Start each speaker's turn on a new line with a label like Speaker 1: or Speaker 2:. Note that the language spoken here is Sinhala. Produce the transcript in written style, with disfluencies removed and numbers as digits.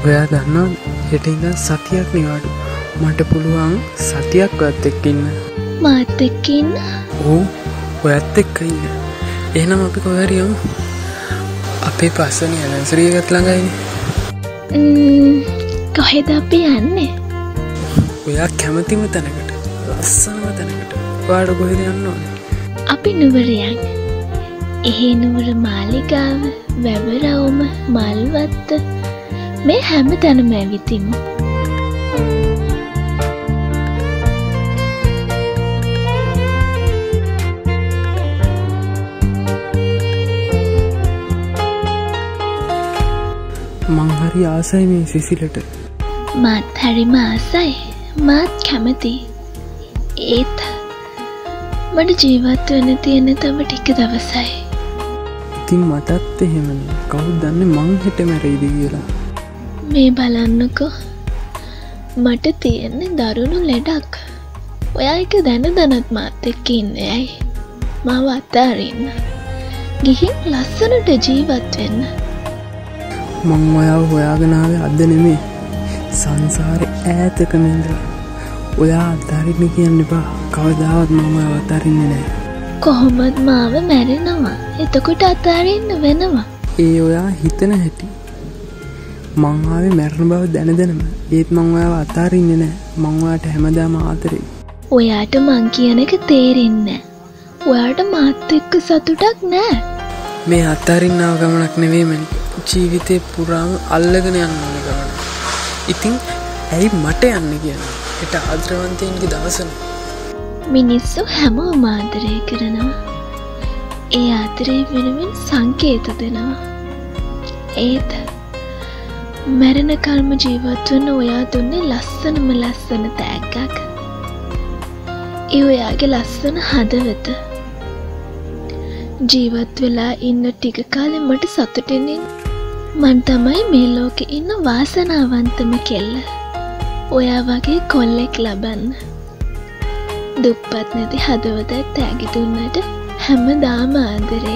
Speaker 1: ඔයා දන්නවා හෙට ඉඳන් සතියක් නිවාඩු. මට පුළුවන් සතියක් ඔයත් එක්ක ඉන්න.
Speaker 2: මාත් එක්ක ඉන්න?
Speaker 1: ඔව් ඔයත් එක්ක ඉන්න. එහෙනම් අපි කොහේ හරි යමු. අපේ පස්සනේ ඇලන්සරි එකත් ළඟයිනේ.
Speaker 2: කොහෙද අපි යන්නේ?
Speaker 1: ඔයා කැමතිම තැනකට. ලස්සනම තැනකට. ඔයාට කොහෙද යන්න ඕනේ?
Speaker 2: අපි නුවර යන්න. එහි නුවර මාලිගාව, වැවරවුම, මල්වත්ත මේ හැම තැනම ඇවිතිමු.
Speaker 1: මං හරි ආසයි මේ සිසිලට.
Speaker 2: මාත් හරිම ආසයි. මාත් කැමති. ඒත් මට ජීවත් වෙන්න තියෙන තව ටික දවසයි.
Speaker 1: ඉතින් මටත් එහෙමනේ. කවුද දන්නේ මං හෙට මැරෙයිද කියලා.
Speaker 2: මේ බලන්නකෝ. මට තියෙන්නේ දරුණු ලෙඩක්. ඔයා එක දැනත් මාත් එක්ක ඉන්නේ ඇයි? මාව අතාරින්න. ගිහින් ලස්සනට ජීවත් වෙන්න.
Speaker 1: මං ඔයාව හොයාගෙන ආවේ අද නෙමෙයි. සංසාරේ ඈතකම ඉඳලා. ඔයා අතාරින්න කියන්න එපා. කවදාවත් මම ඔයාව අතාරින්නේ නැහැ.
Speaker 2: කොහොමද මාව මැරෙනවා? එතකොට අතාරින්න වෙනවා.
Speaker 1: ඒ ඔයා හිතන හැටි. මං ආවේ මැරෙන බව දැනම. ඒත් මං ඔයාව අතාරින්නේ නැහැ. මං ඔයාට හැමදාම ආදරෙයි.
Speaker 2: ඔයාට මං කියන එක තේරෙන්නේ නැහැ. ඔයාට මාත් එක්ක සතුටක් නැහැ.
Speaker 1: මේ අතාරින්නව ගමනක් නෙවෙයි මනි. ජීවිතේ පුරාම අල්ලගෙන යන්න ඕන ගමන. ඉතින් ඇයි මට යන්න කියන්නේ? ඒට ආදරවන්තයින්ගේ දවසනේ.
Speaker 2: මිනිස්සු හැමෝම ආදරය කරනවා. ඒ ආදරේ වෙනුවෙන් සංකේත දෙනවා. ඒත් මැරෙන කල්ම ජීවත් වෙන ඔයා දුන්නේ ලස්සනම ලස්සන තෑග්ගක්. ඒ ඔයාගේ ලස්සන හදවත. ජීවත් වෙලා ඉන්න ටික කාලෙ මට සතුටින් ඉන්න. මං තමයි මේ ලෝකේ ඉන්න වාසනාවන්තම කෙල්ල. ඔයා වගේ කොල්ලෙක් ලබන්න. දුප්පත් නැති හදවතක් තෑගි දුන්නට හැමදාම ආදරේ.